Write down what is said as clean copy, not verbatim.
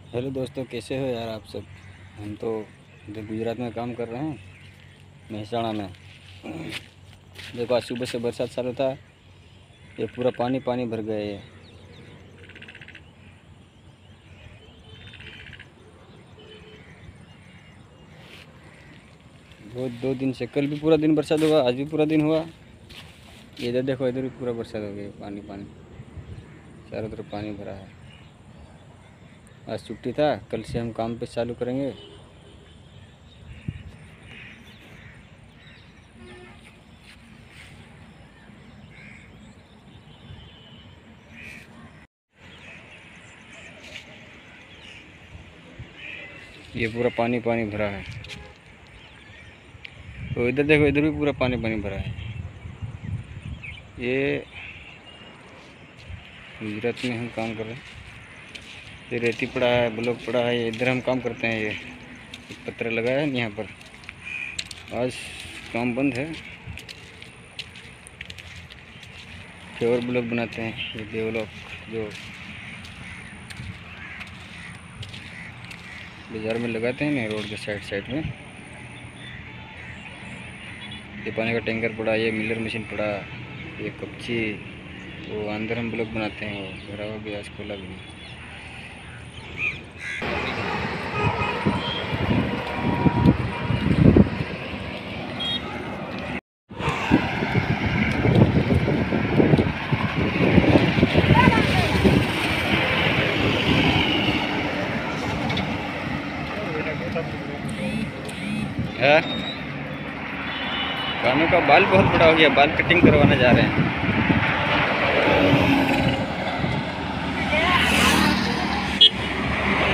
Hello दोस्तों, कैसे हो यार आप सब। हम तो इधर गुजरात में काम कर रहे हैं, महसाणा में। देखो, आज सुबह से बरसात चालू था, ये पूरा पानी पानी भर गया है। दो दिन से, कल भी पूरा दिन बरसात हुआ, आज भी पूरा दिन हुआ। इधर देखो, इधर भी पूरा बरसात हो गई, पानी पानी चारों तरफ पानी भरा है। आज छुट्टी था, कल से हम काम पे चालू करेंगे। ये पूरा पानी पानी भरा है, तो इधर देखो, इधर भी पूरा पानी पानी भरा है। ये गुजरात में हम काम कर रहे हैं। ये रेती पड़ा है, ब्लॉक पड़ा है, इधर हम काम करते हैं। ये पत्र लगा है यहाँ पर। आज काम बंद है, फ्योर ब्लॉक बनाते हैं। ये डेवलप जो बाज़ार में लगाते हैं ना, रोड के साइड साइड में। ये पानी का टैंकर पड़ा, ये मिलर मशीन पड़ा, ये कपची, वो अंदर हम ब्लॉक बनाते हैं। वो भरा हुआ भी, आज खोला भी नहीं। है, कानों का बाल बहुत बड़ा हो गया, बाल कटिंग करवाने जा रहे हैं।